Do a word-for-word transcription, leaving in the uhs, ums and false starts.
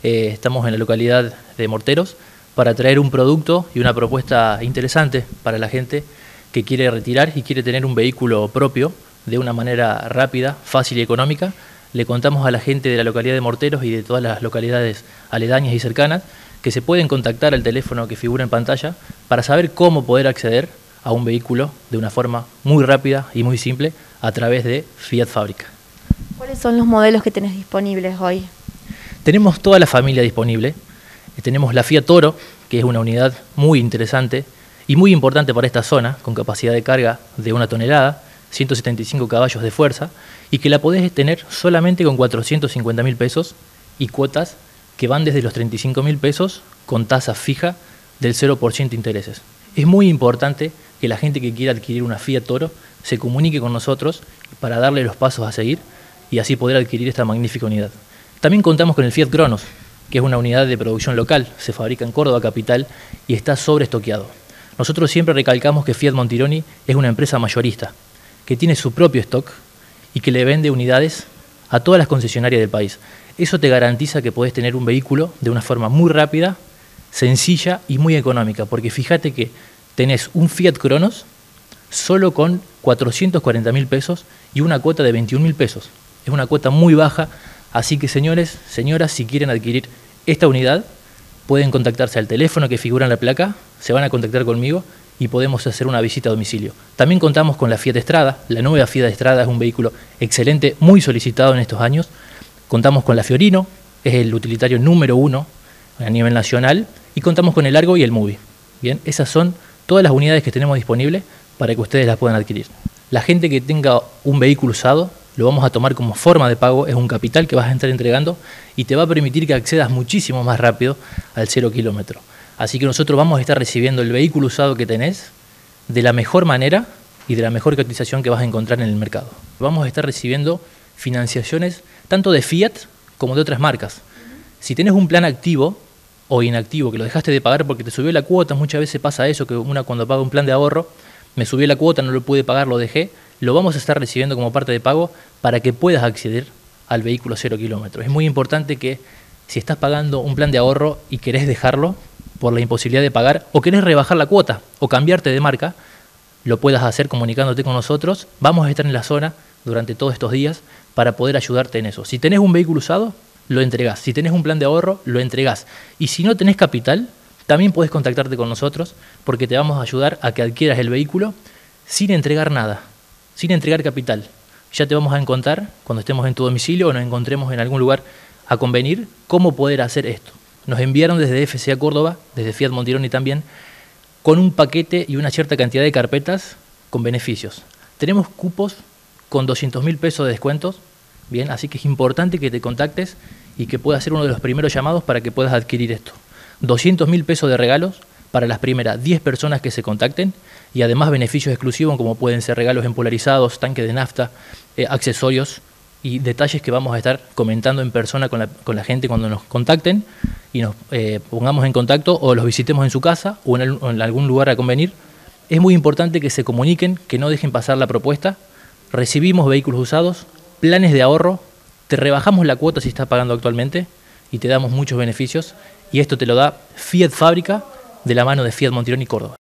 eh, estamos en la localidad de Morteros para traer un producto y una propuesta interesante para la gente que quiere retirar y quiere tener un vehículo propio de una manera rápida, fácil y económica. Le contamos a la gente de la localidad de Morteros y de todas las localidades aledañas y cercanas que se pueden contactar al teléfono que figura en pantalla para saber cómo poder acceder a un vehículo de una forma muy rápida y muy simple a través de Fiat Fábrica. ¿Cuáles son los modelos que tenés disponibles hoy? Tenemos toda la familia disponible. Tenemos la Fiat Toro, que es una unidad muy interesante y muy importante para esta zona, con capacidad de carga de una tonelada, ciento setenta y cinco caballos de fuerza, y que la podés tener solamente con cuatrocientos cincuenta mil pesos y cuotas que van desde los treinta y cinco mil pesos con tasa fija del cero por ciento de intereses. Es muy importante que la gente que quiera adquirir una Fiat Toro se comunique con nosotros para darle los pasos a seguir y así poder adquirir esta magnífica unidad. También contamos con el Fiat Cronos, que es una unidad de producción local, se fabrica en Córdoba capital y está sobreestoqueado. Nosotros siempre recalcamos que Fiat Montironi es una empresa mayorista, que tiene su propio stock y que le vende unidades a todas las concesionarias del país. Eso te garantiza que podés tener un vehículo de una forma muy rápida, sencilla y muy económica, porque fíjate que tenés un Fiat Cronos solo con cuatrocientos cuarenta mil pesos y una cuota de veintiún mil pesos. Es una cuota muy baja, así que señores, señoras, si quieren adquirir esta unidad, pueden contactarse al teléfono que figura en la placa, se van a contactar conmigo y podemos hacer una visita a domicilio. También contamos con la Fiat Strada. La nueva Fiat Strada es un vehículo excelente, muy solicitado en estos años. Contamos con la Fiorino, es el utilitario número uno a nivel nacional, y contamos con el Argo y el Movie. Bien, esas son todas las unidades que tenemos disponibles para que ustedes las puedan adquirir. La gente que tenga un vehículo usado lo vamos a tomar como forma de pago, es un capital que vas a estar entregando y te va a permitir que accedas muchísimo más rápido al cero kilómetro. Así que nosotros vamos a estar recibiendo el vehículo usado que tenés de la mejor manera y de la mejor cotización que vas a encontrar en el mercado. Vamos a estar recibiendo financiaciones tanto de Fiat como de otras marcas. Si tenés un plan activo o inactivo que lo dejaste de pagar porque te subió la cuota, muchas veces pasa eso, que una cuando paga un plan de ahorro, me subió la cuota, no lo pude pagar, lo dejé, lo vamos a estar recibiendo como parte de pago para que puedas acceder al vehículo cero kilómetros. Es muy importante que si estás pagando un plan de ahorro y querés dejarlo por la imposibilidad de pagar, o querés rebajar la cuota o cambiarte de marca, lo puedas hacer comunicándote con nosotros. Vamos a estar en la zona durante todos estos días para poder ayudarte en eso. Si tenés un vehículo usado, lo entregás. Si tenés un plan de ahorro, lo entregás. Y si no tenés capital, también podés contactarte con nosotros porque te vamos a ayudar a que adquieras el vehículo sin entregar nada, sin entregar capital. Ya te vamos a encontrar cuando estemos en tu domicilio o nos encontremos en algún lugar a convenir cómo poder hacer esto. Nos enviaron desde F C A Córdoba, desde Fiat Montironi también, con un paquete y una cierta cantidad de carpetas con beneficios. Tenemos cupos con doscientos mil pesos de descuentos, bien, así que es importante que te contactes y que puedas ser uno de los primeros llamados para que puedas adquirir esto. doscientos mil pesos de regalos para las primeras diez personas que se contacten y además beneficios exclusivos como pueden ser regalos en polarizados, tanques de nafta, eh, accesorios y detalles que vamos a estar comentando en persona con la, con la gente cuando nos contacten y nos eh, pongamos en contacto o los visitemos en su casa o en, el, o en algún lugar a convenir. Es muy importante que se comuniquen, que no dejen pasar la propuesta. Recibimos vehículos usados, planes de ahorro, te rebajamos la cuota si estás pagando actualmente y te damos muchos beneficios y esto te lo da Fiat Fábrica de la mano de Fiat Montironi Córdoba.